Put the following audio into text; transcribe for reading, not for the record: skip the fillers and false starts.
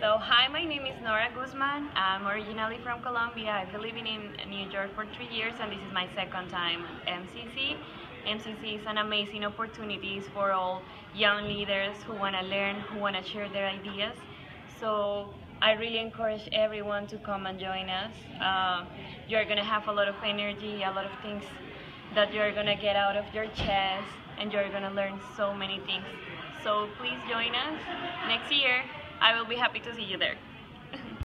So hi, my name is Nora Guzman. I'm originally from Colombia. I've been living in New York for 3 years, and this is my second time at MCC. MCC is an amazing opportunity for all young leaders who want to learn, who want to share their ideas. So I really encourage everyone to come and join us. You're going to have a lot of energy, a lot of things that you're going to get out of your chest, and you're going to learn so many things. So please join us next year. I will be happy to see you there.